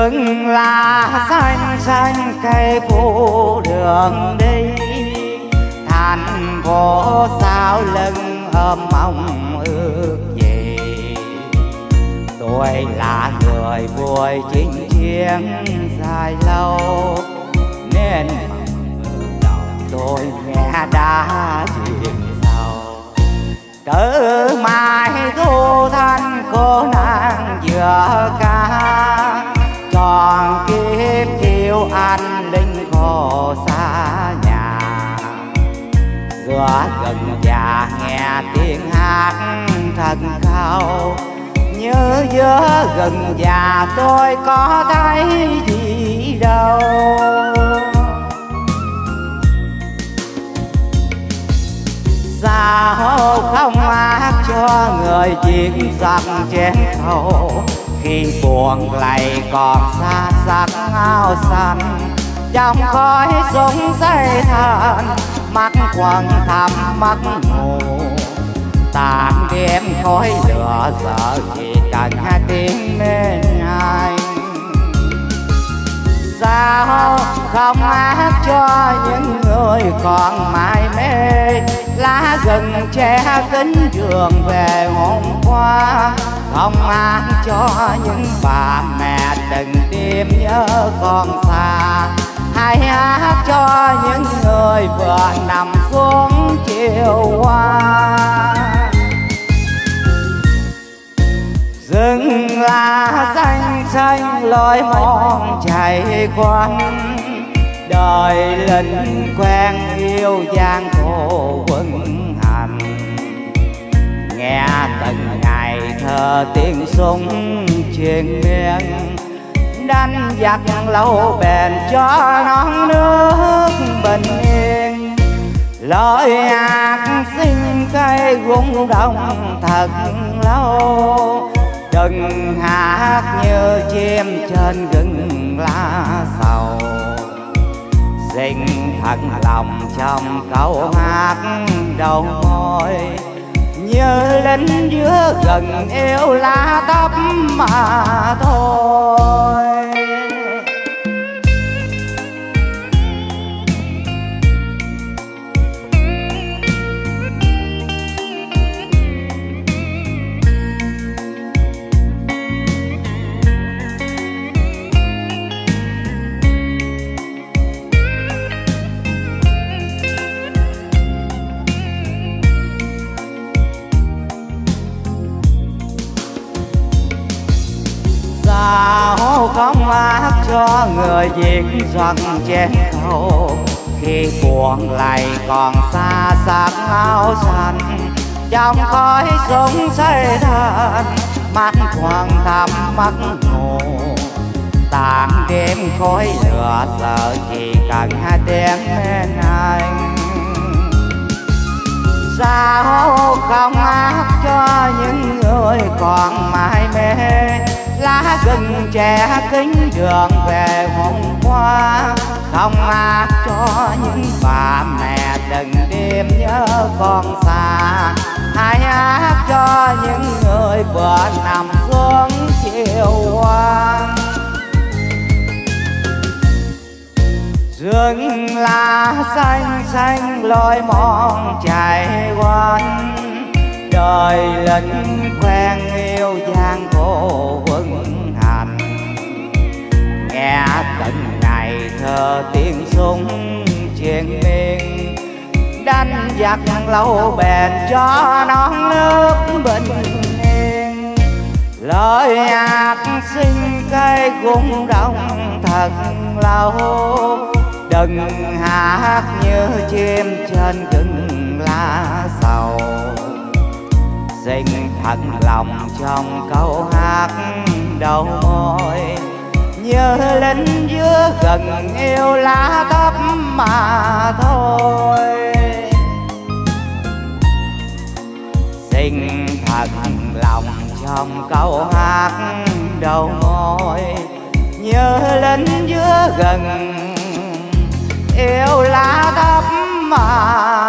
rừng lá xanh xanh cây phủ đường đi, thành phố sao lưng ôm mong ước gì. Tôi là người vui chinh chiến dài lâu, nên tôi nghe đã chuyện sầu. Từ mai thu thanh cô nàng vừa ca, tròn kiếp yêu anh linh khổ xa nhà. Giữa rừng già nghe tiếng hát thật cao, như giữa rừng già tôi có thấy gì đâu. Sao không hát cho người chiến giặc chén khẩu, khi buồn lầy còn xa sắc áo xanh. Trong khói súng xây than, mắt quầng thầm mắt ngủ. Tàn đêm khói lửa giờ chỉ cần hai tiếng bên anh. Sao không hát cho những người còn mải mê, lá rừng che kín đường về hôm qua. Không hát cho những bà mẹ từng đêm nhớ con xa, hay hát cho những người vừa nằm xuống chiều qua. Rừng lá xanh xanh lối mòn chạy quanh, đời lính quen yêu gian khổ quân hành. Nghe từng ngày thơ tiếng súng truyền miên, đánh giặc lâu bền cho non nước bình yên. Lời hát xin cây rung động thật lâu, đừng hát như chim trên rừng lá sầu. Xin thật lòng trong câu hát đầu môi, như lính giữa rừng yêu lá tóc mà thôi. Sao không hát cho người Việt giặc chén khẩu, khi buồn lầy còn xa sắc áo xanh. Trong khói súng xây than, mắt quầng thầm mắt ngủ. Tàn đêm khói lửa giờ chỉ cần hai tiếng bên anh. Sao không hát cho những người còn mải mê, lá rừng che kín đường về hôm qua. Không hát cho những bà mẹ từng đêm nhớ con xa, hay hát cho những người vừa nằm xuống chiều qua. Rừng lá xanh xanh lối mòn chạy quanh, đời lính quen yêu gian khổ quân hành. Nghe từng ngày thơ tiếng súng truyền miên, đánh giặc lâu bền cho non nước bình yên. Lời hát xin cây rung động thật lâu, đừng hát như chim trên rừng lá sầu. Xin thật lòng trong câu hát đầu môi, như lính giữa rừng yêu lá tóc mà thôi. Xin thật lòng trong câu hát đầu môi, như lính giữa rừng yêu lá tóc mà